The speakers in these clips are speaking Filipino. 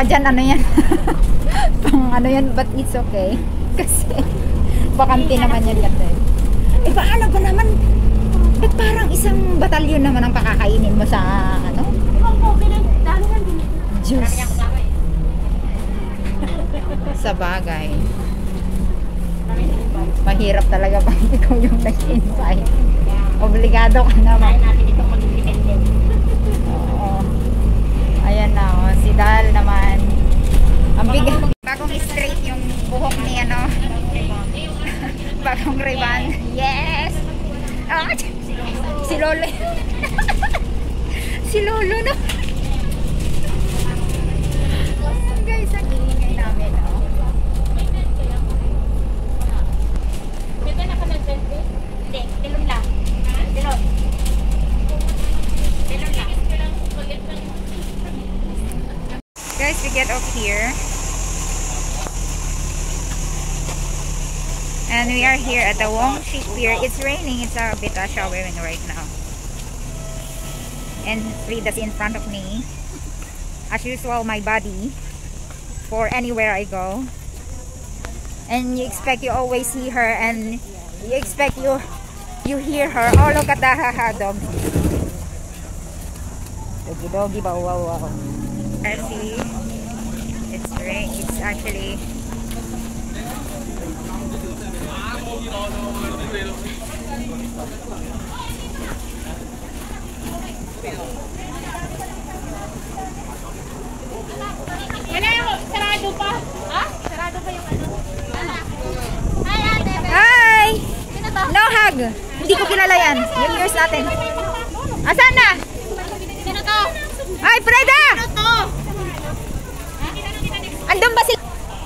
ka dyan, ano yan? Pang ano yan, but it's okay. Kasi, bakante naman yan kasi. Eh, paano ba naman? Ba't parang isang batalyon naman ang pakakainin mo sa, ano? Diyos. Sa bagay. Mahirap talaga pag ikaw yung nag-invite. Obligado ka naman. Oo. Ayan na, oh. Si Dal naman. Ang bigat. Bagong straight yung buhok ni ano. Bagong ribbon. Yes! Oh, si Lolo. Si Lolo na. Guys, ang ingay namin. Oh. Guys, we get off here. And we are here at the Wongshik Pier. It's raining. It's a bit showering right now. And Frida's in front of me. As usual, my buddy. For anywhere I go. And you expect you always see her. And you expect you hear her. Oh, look at the dog. Doggy doggy, wow wow wow. See, it's rain. It's actually sarado pa. Ha? Sarado pa yung ano? Hi! No hug! Hindi ko kilala yan. Yung yours natin. Asan na? Sino to? Hi, Freda! Sino to? Andun ba sila?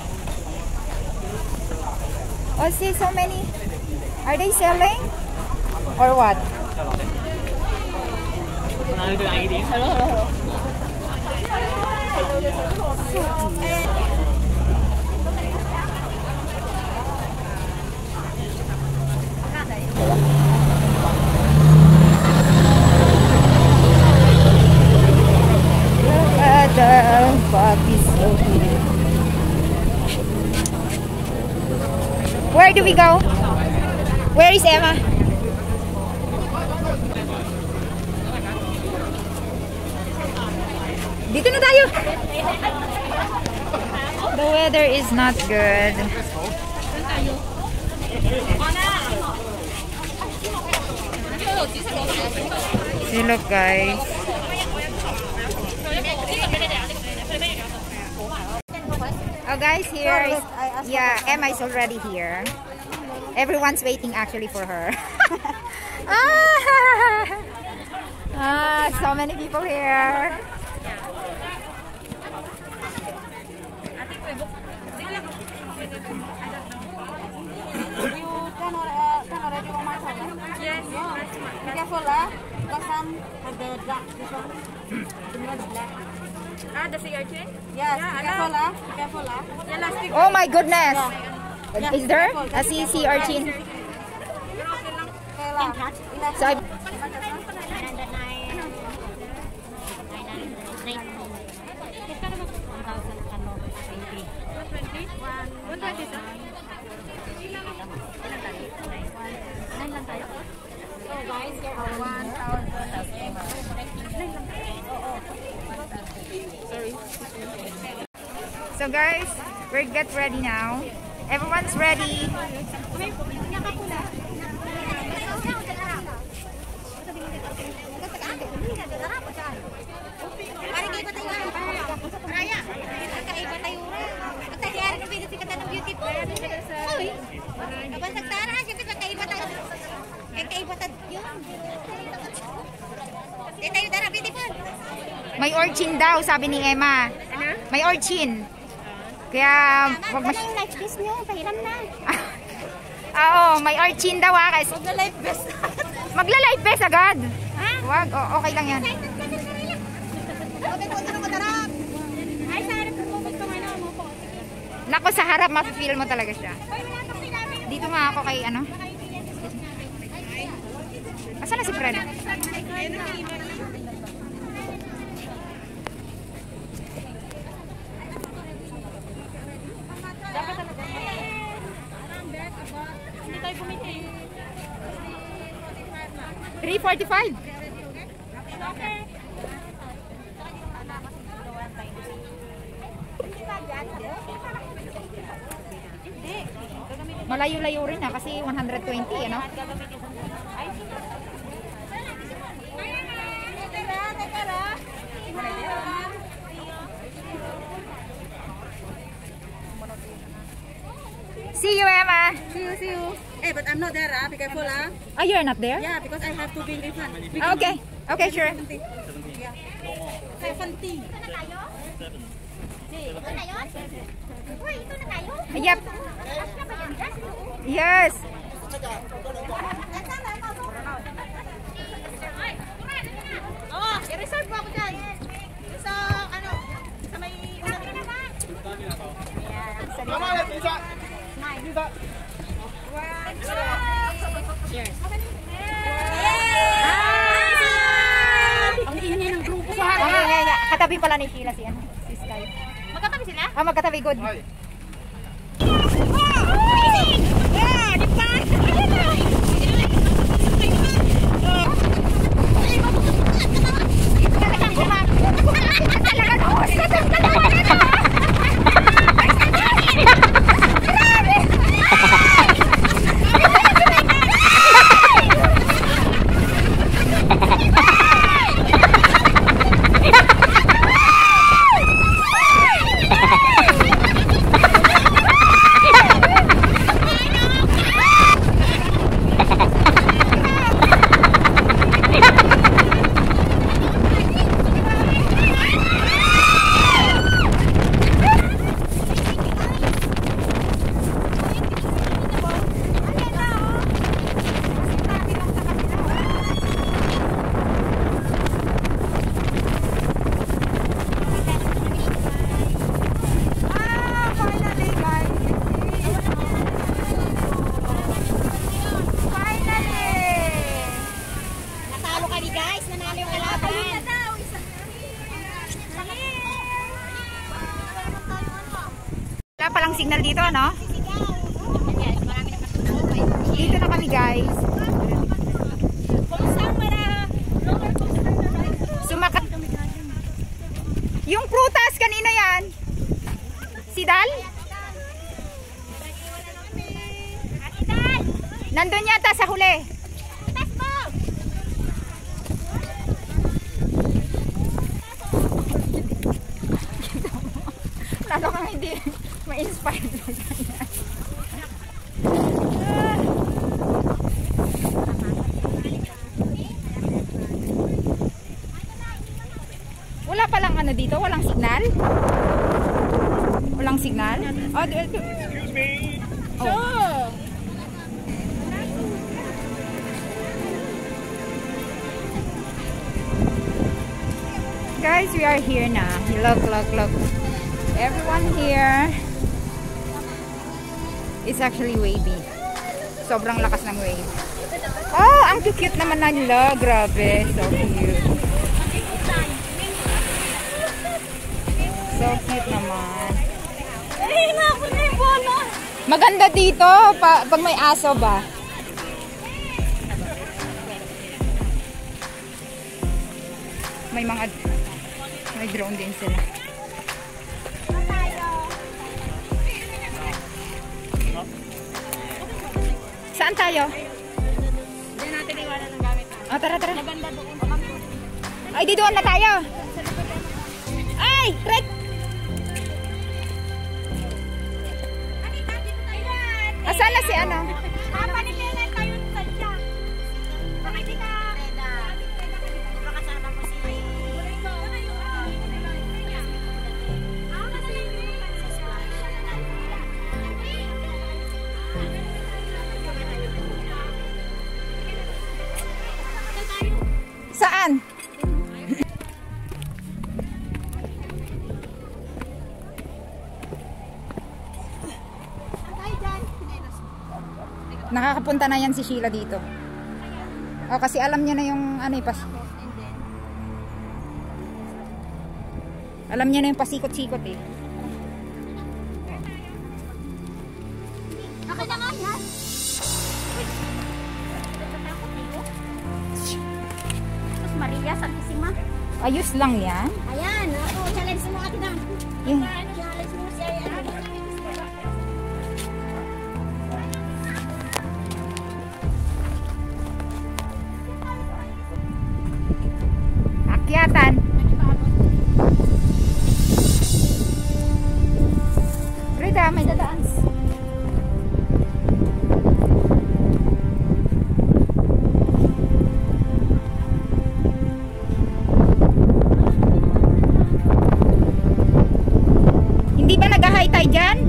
Oh, see, so many. Are they selling? Or what? Look at the puppies so cute. Where do we go? Where is Emma? Dito na tayo. The weather is not good. See, look guys. Oh guys, here is, yeah, Emma is already here. Everyone's waiting actually for her. So many people here. Yes. Be careful, because some of the black, this one, the black. The sea urchin? Yes, be careful, be careful. Oh my goodness! Yeah. Is there a sea urchin? So I So guys, we're get ready now. Everyone's ready. May urchin daw, sabi ni Emma. May urchin. Kaya wag mas life vest niyo, pahiram na. Oo, may urchin daw kasi magla-life vest. Magla-life vest agad. Ha? Wag, okay lang 'yan. Ay, sa harap mo ko mo. Nako, sa harap ma-feel mo talaga siya. Dito nga ako kay ano? Asan na si Fred? tayo bumili? 345. Okay. Malayo-layo rin kasi 120, ano? See you, Emma. See you. Hey, but I'm not there, be careful, Oh, you're not there? Yeah, because I have to be in front. Okay. Okay, sure. Yeah. 70. Yep. Yes. Oh, i-reserve po ako dyan. Sa, ano, sa may... Cheers. Ang ingay ng grupo. Katabi pala ni Sheila si ano, si Sky. Magkatabi sila? Ah, magkatabi, good. Wala palang signal dito, no? Dito na kami, guys. Sumakat. Yung prutas, kanina yan? Si Dal? Nandun yata sa huli. Lalo kang hindi ma-inspired. Wala palang ano dito, walang signal? Walang signal? Oh, excuse me. Oh. Guys, we are here na. Look, look, look. Everyone here is actually wavy. Sobrang lakas ng wave. Oh, ang cute naman na nila. Grabe, so cute. So cute naman. Maganda dito pag may aso ba. May drone din sila. Saan tayo? Diyan natin iwanan ng gamit. Oh, tara, tara. Maganda doon. Ay, di doon na tayo. Ay, Trek! Asan na si ano? Papanipilan tayo sa siya. Bakit di ka? Baka kasama mo si... Saan? Nakakapunta na yan si Sheila dito. O, kasi alam niya na yung ano pas. Alam niya na yung pasikot-sikot eh. Akin na nga yan. Terus Maria Santissima. Ayos lang yan. Ayan, ako challenge mo ate na. Yung, Challenge mo siya. akyatan. Rida, may dadaan. Hindi ba nag-high tide dyan?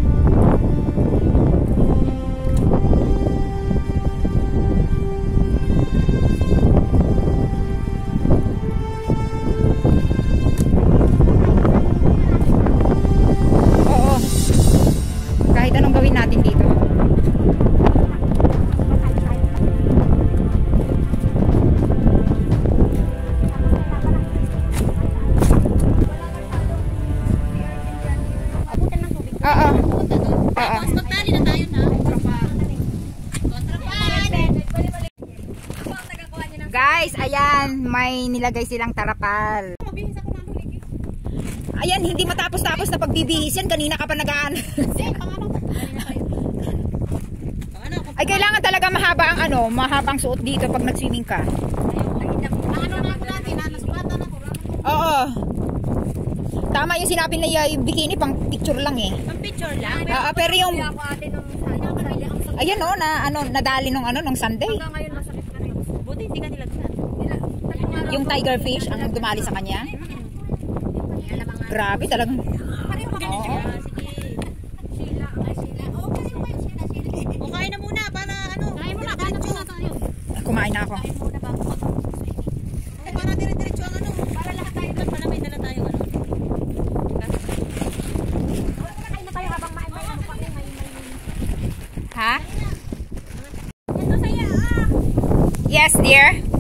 Oo. Kahit anong gawin natin dito. Oo. Oo. Magtali na tayo na. Guys, ayan, may nilagay silang tarapal. Ayan, hindi matapos-tapos na pagbibihis yan. Kanina ka pa nagaan. Ay, kailangan talaga mahaba ang mahabang suot dito pag nag-swimming ka. Oo. Tama yung sinabi na yung bikini, pang picture lang eh. Pang picture lang? Oo, pero yung... Ayan nadali nung Sunday. Hanggang ngayon masakit ka rin. Buti hindi ka nilagsan. Yung tiger fish ang dumali sa kanya. Grabe talagang. Oo. O kain na muna para ano. Kain muna tayo. Kumain na ako. Para dire-diretso ang ano. Para lahat tayo doon. Para may dala tayo ano. Kain na tayo habang may Ha? Ito saya Yes, dear.